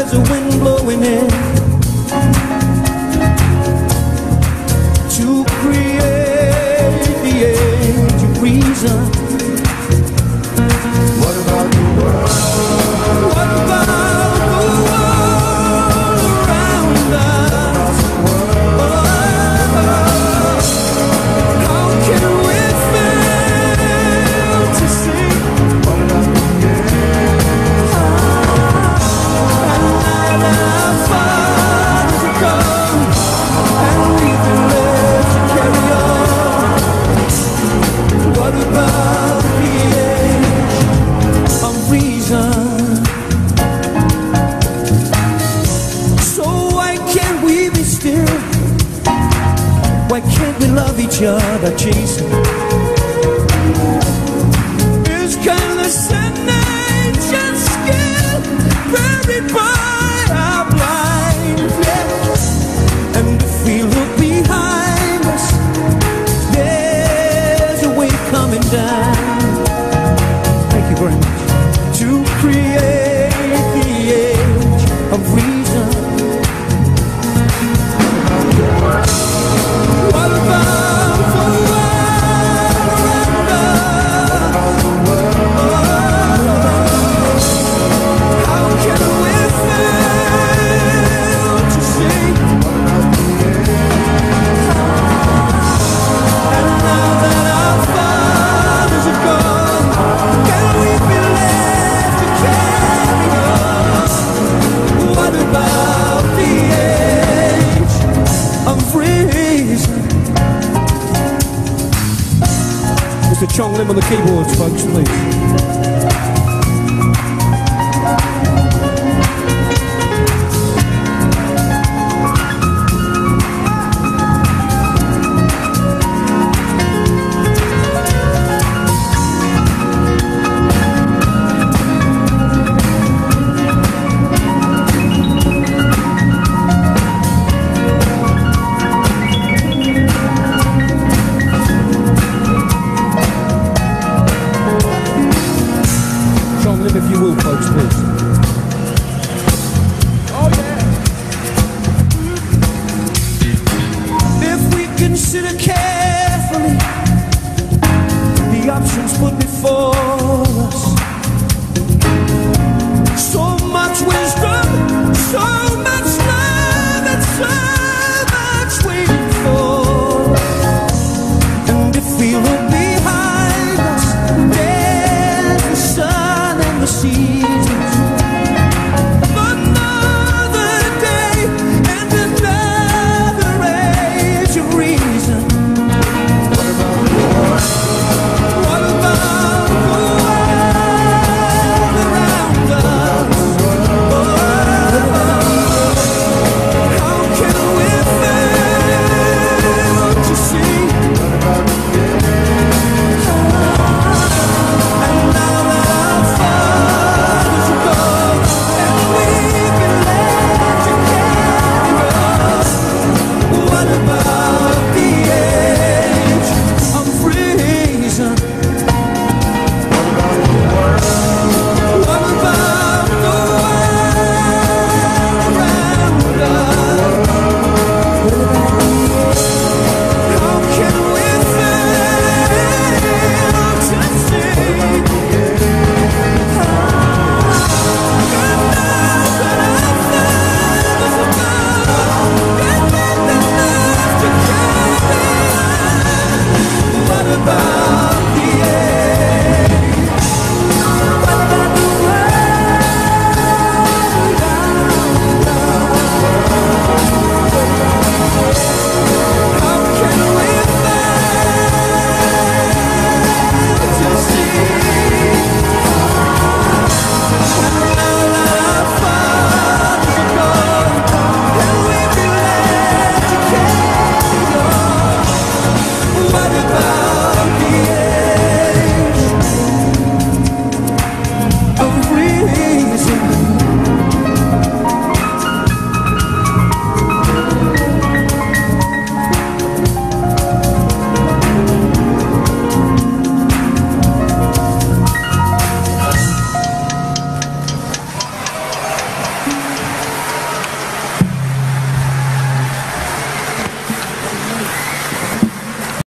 there's a wind blowing in to create the age of reason. What about the world? What about the world around us? How can we fail to see? What about the What about the age of reason? So why can't we be still? Why can't we love each other, Jason? It's kindness and nature's skill buried by our blind flesh. And if we look behind us, coming down. Thank you very much. To create the age of reason. What about the world around us? How can we fail to see? And now that our fathers are gone, can we be left to carry on? What about the age of reason? Mr. Chong Lim on the keyboards, folks, please.